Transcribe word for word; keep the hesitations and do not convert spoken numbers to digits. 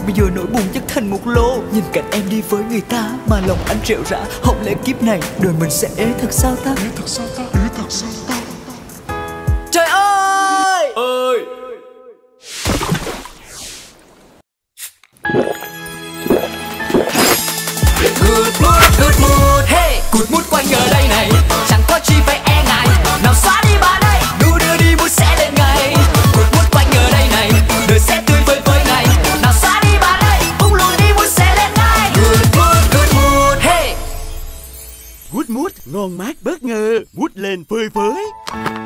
bây giờ nỗi buồn chất thành một lô. Nhìn cảnh em đi với người ta mà lòng anh rệu rã. Không lẽ kiếp này đời mình sẽ ế thật sao ta? Ế thật sao ta? Ế thật sao ta? Trời ơi! Ơi! Good mood, good mood, hey! Good mood quanh ở đây này, chẳng có chi phải e ngại. Nào xóa đi bà đây, đu đưa đi mood sẽ lên ngày. Good mood quanh ở đây này, đời sẽ tươi vơi với ngày. Nào xóa đi bà đây, bung lùi đi mood sẽ lên ngay. Good mood, good mood, hey! Good mood, ngon mát bất ngờ, mood lên phơi phới.